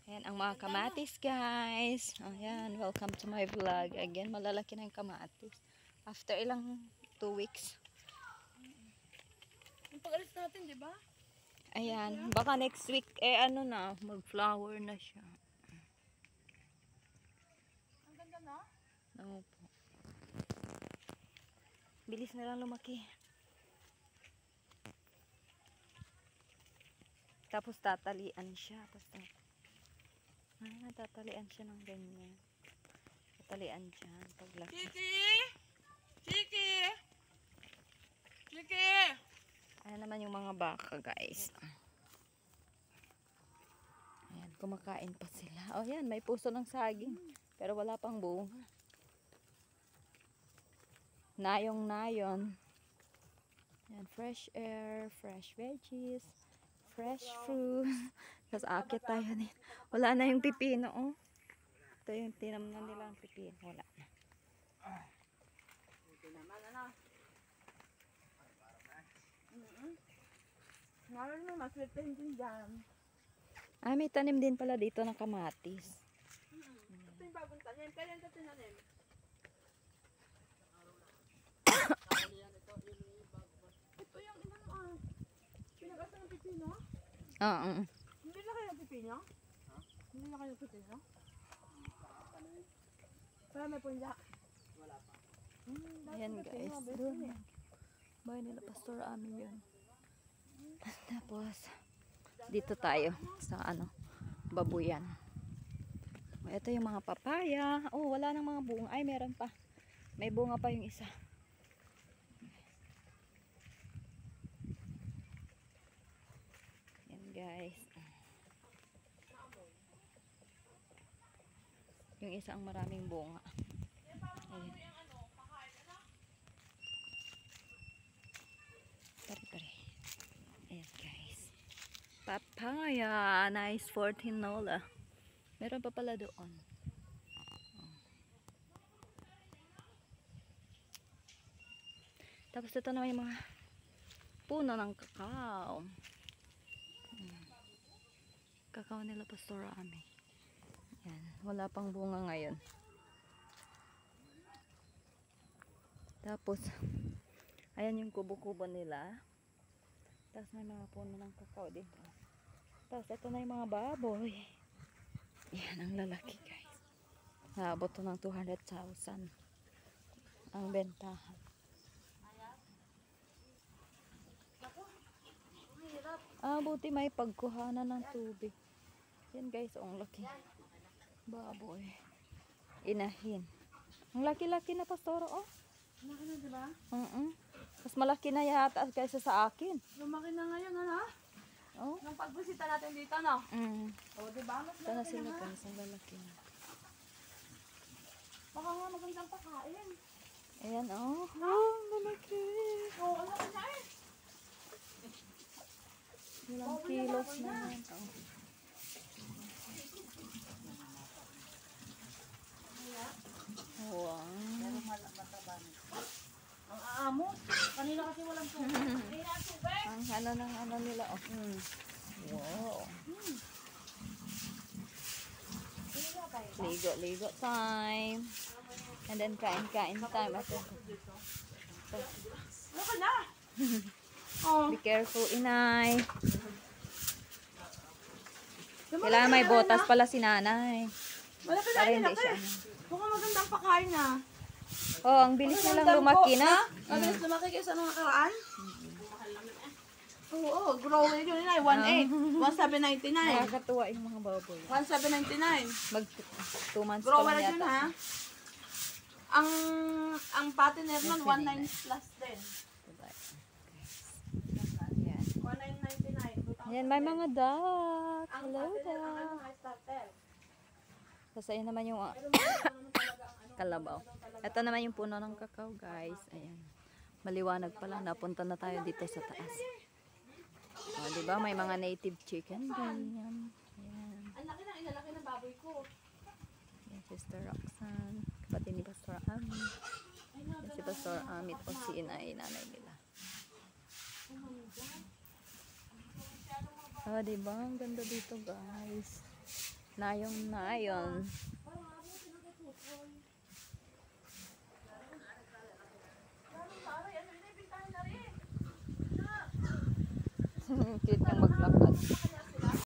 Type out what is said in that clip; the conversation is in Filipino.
Ayan ang mga kamatis, guys. Ayan, welcome to my vlog. Again, malalaki na yung kamatis. After ilang 2 weeks. Yung pag-alis natin, di ba? Ayan, baka next week, ano na, mag-flower na siya. Ang ganda na. Opo. Bilis na lang lumaki. Tapos tatalian siya. Tatalian siya ng ganyan. Tatalian dyan. Paglaki. Chiki! Chiki! Chiki! Ayan naman yung mga baka, guys. Ayan, kumakain pa sila. Oh, yan, may puso ng saging. Pero wala pang bunga. Nayong-nayon. Ayan, fresh air, fresh veggies, fresh fruit. Tapos akit tayo din. Wala na yung pipino, oh. Ito yung tinamnan nila ang pipino. Wala na. Ito naman, ano? Ngayon mo, maswertehin din dyan. Ah, may tanim din pala dito ng kamatis. Ito yung bagong tanim. Kaya yung tinanim. Ito yung inano pinag-asa ng pipino? Oo. Hindi na kayo pipino? Hindi na kayo pipino? Wala may punja. Wala pa. Ayan, guys. Doon. Bahay nila Pastor Ami yun. Tapos, dito tayo sa babuyan. Ito yung mga papaya. Oh, wala nang mga bunga. Ay, meron pa. May bunga pa yung isa. Yan, guys. Yung isa ang maraming bunga. Ayan. Tari. Ayan, guys. Papaya. Nice 14 nola. Meron pa pala doon. Tapos ito naman yung mga puno ng kakao. Kakao nila Pastor Ami. Yan. Wala pang bunga ngayon. Tapos, ayan yung kubo-kubo nila. Tapos may mga puno ng kakao dito. Tapos ito na yung mga baboy. Yan ang lalaki, guys. Naabot to ng 200,000 ang bentahan. Buti may pagkuhanan ng tubig. Yan, guys, ang laki. Baboy. Inahin. Ang laki-laki na, Pastor, oh. Lumaki na, di ba? Mas malaki na yata kaysa sa akin. Lumaki na ngayon, ano? Oh. Nung pagbisita natin dito, no? O, di ba? Mas Ito na malaki sila, na nga. guys. Ang lalaki na. Baka nga magandang pakain. Ayan, oh. Ang lalaki. Oo, ano ka na eh? Ilang kilos na yan. Oh. Wow. Ang aamo. Kanina kasi walang tubig. Ay, na tubig. Ang nila, oh. Wow. Ligo time. And then kain time. Ano ka na? Oh. Be careful, inay. Kailangan may botas pala si nanay. Malaki na Para yun, hindi laki. siya. Mukhang magandang pakain na. Oh, ang bilis nilang lumaki na. Mabilis lumaki kaysa nung nakaraan? Oo, growing yun na. 1.8. 1,799. Nakakatuwa yung mga baboy. 1,799. Mag 2 months pa Grower lang yun, yata. ha? Ang partner nun, 1.9 plus din. Yan. 1,999. Yan, may mga duck. Ang Hello, partner, ang duck. high starter. Tapos ayun naman yung kalabaw. Ito naman yung puno ng kakao, guys. Ayan. Maliwanag pala. Napunta na tayo dito sa taas. O, diba? May mga native chicken din. Ayan. Ang laki na, ilalaki ng baboy ko. Yan, Sister Roxanne. Kapatid ni Pastor Ami. Yan si Pastor Amit o si inay, nanay nila. Diba? Ang ganda dito, guys. Nayon. Cute niyang maglakad.